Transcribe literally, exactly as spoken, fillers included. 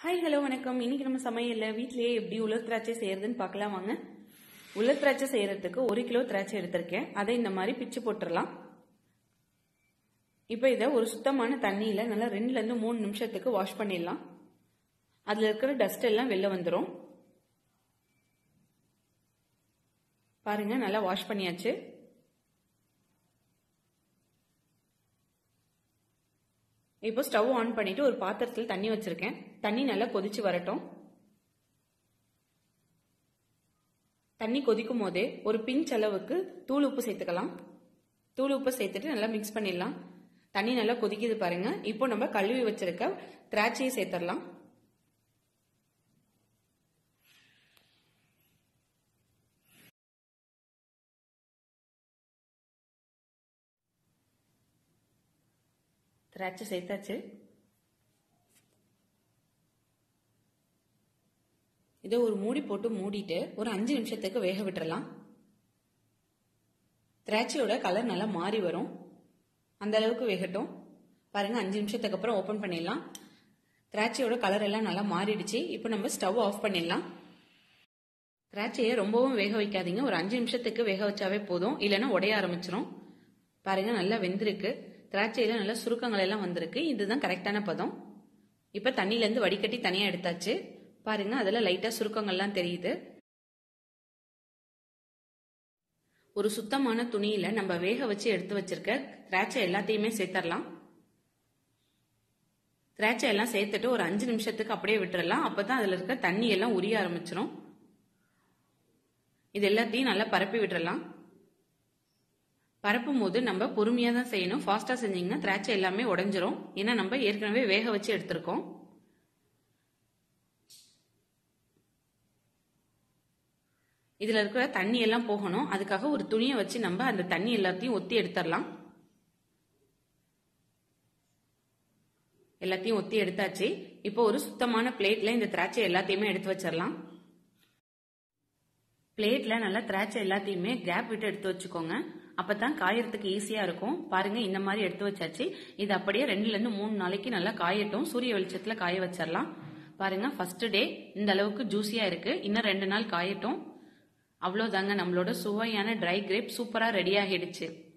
Hi hello வணக்கம். இன்னைக்கு நம்ம சமையல்ல வீட்லயே எப்படி உலர் திராட்சை செய்யறதுன்னு பார்க்கலாம் வாங்க. உலர் திராட்சை செய்யறதுக்கு ஒரு கிலோ திராட்சை எடுத்திருக்கேன். அதை இந்த மாதிரி பிச்சு போட்டுடலாம். இப்போ இதை ஒரு சுத்தமான தண்ணியில நல்லா ரெண்டுல இருந்து மூணு நிமிஷத்துக்கு வாஷ் பண்ணிடலாம். அதுல இருக்கிற டஸ்ட் எல்லாம் வெளில வந்துடும். பாருங்க, நல்லா வாஷ் பண்ணியாச்சு. இப்போ ஸ்டவ் ஆன் பண்ணிட்டு ஒரு பாத்திரத்தில் தண்ணி வச்சிருக்கேன். தண்ணி நல்லா கொதிச்சு வரட்டும். தண்ணி கொதிக்கும் போதே ஒரு பிஞ்ச் அளவுக்கு தூள் உப்பு சேர்த்துக்கலாம். தூள் உப்பு சேர்த்துட்டு நல்லா மிக்ஸ் பண்ணிடலாம். தண்ணி நல்லா கொதிக்குது பாருங்க. இப்போ நம்ம கழுவி வச்சிருக்க திராட்சையை சேர்த்துடலாம். திராட்சை சேர்த்தாச்சு. இதை ஒரு மூடி போட்டு மூடிட்டு ஒரு அஞ்சு நிமிஷத்துக்கு வேக விட்டுறலாம். திராட்சையோட கலர் நல்லா மாறி வரும். அந்த அளவுக்கு வேகட்டும். பாருங்க, அஞ்சு நிமிஷத்துக்கு அப்புறம் ஓபன் பண்ணிடலாம். திராட்சையோட கலர் எல்லாம் நல்லா மாறிடுச்சு. இப்போ நம்ம ஸ்டவ் ஆஃப் பண்ணிடலாம். திராட்சையை ரொம்பவும் வேக வைக்காதீங்க. ஒரு அஞ்சு நிமிஷத்துக்கு வேக வச்சாவே போதும், இல்லைன்னா உடைய ஆரம்பிச்சிடும். பாருங்க, நல்லா வெந்திருக்கு. திராட்சையில நல்ல சுருக்கங்கள் எல்லாம் வந்திருக்கு. இதுதான் கரெக்டான பதம். இப்ப தண்ணில இருந்து வடிகட்டி தனியா எடுத்தாச்சு. பாருங்க, அதுல லைட்டா சுருக்கங்கள்லாம் தெரியுது. ஒரு சுத்தமான துணியில நம்ம வேக வச்சு எடுத்து வச்சிருக்க திராட்சை எல்லாத்தையுமே சேர்த்தரலாம். திராட்சை எல்லாம் சேர்த்துட்டு ஒரு அஞ்சு நிமிஷத்துக்கு அப்படியே விட்டுறலாம். அப்பதான் அதுல இருக்க தண்ணி எல்லாம் உரிய ஆரம்பிச்சிடும். இது எல்லாத்தையும் நல்லா பரப்பி விட்டுறலாம். பரப்பும் போது நம்ம பொறுமையா தான் செய்யணும். ஃபாஸ்டா செஞ்சீங்கன்னா திராட்சை எல்லாமே உடைஞ்சிரும். ஏன்னா நம்ம ஏற்கனவே வேக வச்சு எடுத்திருக்கோம். இதுல இருக்கிற தண்ணி எல்லாம் போகணும். அதுக்காக ஒரு துணியை வச்சு நம்ம அந்த தண்ணி எல்லாத்தையும் ஒத்தி எடுத்துடலாம். எல்லாத்தையும் ஒத்தி எடுத்தாச்சு. இப்போ ஒரு சுத்தமான பிளேட்ல இந்த திராட்சை எல்லாத்தையுமே எடுத்து வச்சிடலாம். பிளேட்ல நல்லா திராட்சை எல்லாத்தையுமே கேப் விட்டு எடுத்து வச்சுக்கோங்க. அப்பதான் காயறதுக்கு ஈஸியா இருக்கும். பாருங்க, இந்த மாதிரி எடுத்து வச்சாச்சு. இது அப்படியே ரெண்டுல இருந்து மூணு நாளைக்கு நல்லா காயட்டும். சூரிய வெளிச்சத்துல காய வச்சிடலாம். பாருங்க, ஃபர்ஸ்ட் டே இந்த அளவுக்கு ஜூசியா இருக்கு. இன்னும் ரெண்டு நாள் காயட்டும். அவ்வளவுதாங்க, நம்மளோட சுவையான ட்ரை கிரேப் சூப்பரா ரெடி ஆகிடுச்சு.